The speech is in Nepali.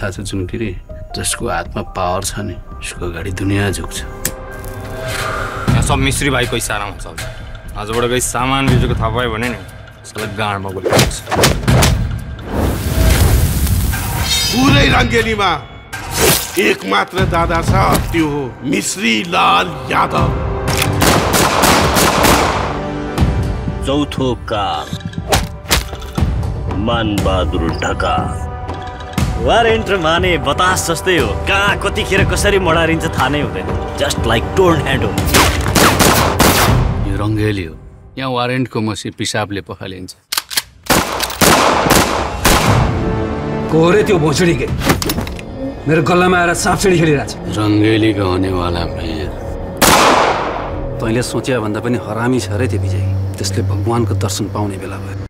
थाहा छ जुनगिरी, जसको हातमा पावर छ नि उसको अगाडि दुनियाँ झुक्छ। यहाँ सब मिस्त्री भाइको इसारामा चल्छ। आजबाट केही सामान बेचेको थाहा पायो भने नि साला गाँडमा बोल्छ। पुरै रङ्गेलीमा एक मात्र दादा छ, त्यो हो मिश्री लाल यादव। चौथो कार मानबहादुर ढका। वारेन्ट माने बतास जस्तै हो, कहाँ कतिखेर कसरी मडारिन्छ थाहा नै हुँदैन। जस्ट लाइक टोर्न ह्यान्ड हो। यो रङ्गेली हो, यहाँ वारेन्टको मसी पिसाबले पखालिन्छ। कोरे त्यो भोसडी के मेरो गल्लामा आएर साँपसिडी खेलिरहेछ। रङ्गेली का हुनेवाला मैं। तैँले सोचे भन्दा पनि हरामी छ रे त्यो विजय। त्यसले भगवानको दर्शन पाउने बेला भयो।